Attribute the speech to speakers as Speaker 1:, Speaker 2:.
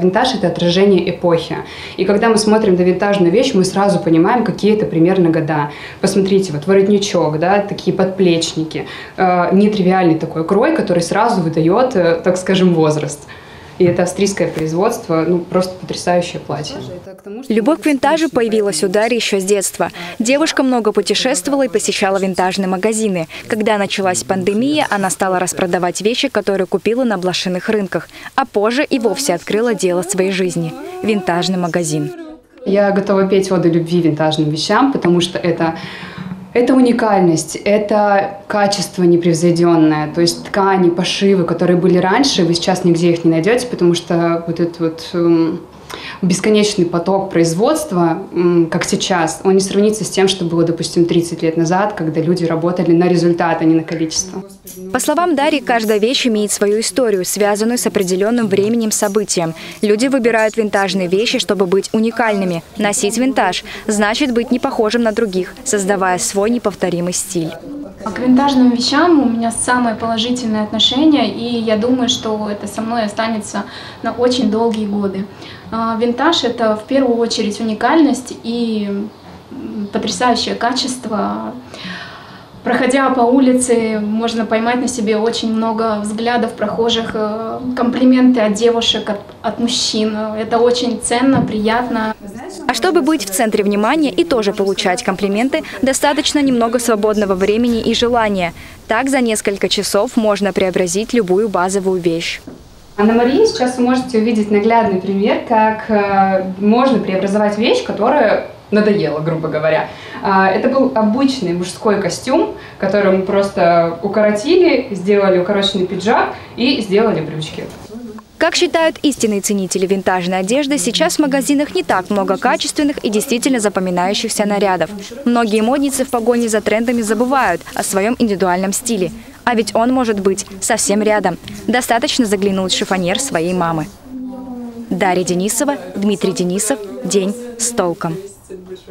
Speaker 1: винтаж – это отражение эпохи. И когда мы смотрим на винтажную вещь, мы сразу понимаем, какие это примерно года. Посмотрите, вот воротничок, да, такие подплечники, нетривиальный такой крой, который сразу выдает, так скажем, возраст. И это австрийское производство, ну, просто потрясающее платье.
Speaker 2: Любовь к винтажу появилась у Дарьи еще с детства. Девушка много путешествовала и посещала винтажные магазины. Когда началась пандемия, она стала распродавать вещи, которые купила на блошиных рынках. А позже и вовсе открыла дело своей жизни – винтажный магазин.
Speaker 1: Я готова петь оды любви винтажным вещам, потому что это уникальность, это качество непревзойденное. То есть ткани, пошивы, которые были раньше, вы сейчас нигде их не найдете, потому что вот этот вот бесконечный поток производства, как сейчас, он не сравнится с тем, что было, допустим, 30 лет назад, когда люди работали на результат, а не на количество.
Speaker 2: По словам Дарьи, каждая вещь имеет свою историю, связанную с определенным временем, событием. Люди выбирают винтажные вещи, чтобы быть уникальными. Носить винтаж значит быть не похожим на других, создавая свой неповторимый стиль.
Speaker 3: К винтажным вещам у меня самое положительное отношение, и я думаю, что это со мной останется на очень долгие годы. Винтаж – это в первую очередь уникальность и потрясающее качество. Проходя по улице, можно поймать на себе очень много взглядов прохожих, комплименты от девушек, от мужчин. Это очень ценно, приятно.
Speaker 2: А чтобы быть в центре внимания и тоже получать комплименты, достаточно немного свободного времени и желания. Так за несколько часов можно преобразить любую базовую вещь.
Speaker 1: А на Марии сейчас вы можете увидеть наглядный пример, как можно преобразовать вещь, которая надоела, грубо говоря. Это был обычный мужской костюм, который мы просто укоротили, сделали укороченный пиджак и сделали брючки.
Speaker 2: Как считают истинные ценители винтажной одежды, сейчас в магазинах не так много качественных и действительно запоминающихся нарядов. Многие модницы в погоне за трендами забывают о своем индивидуальном стиле. А ведь он может быть совсем рядом. Достаточно заглянуть в шифоньер своей мамы. Дарья Денисова, Дмитрий Денисов. День с толком.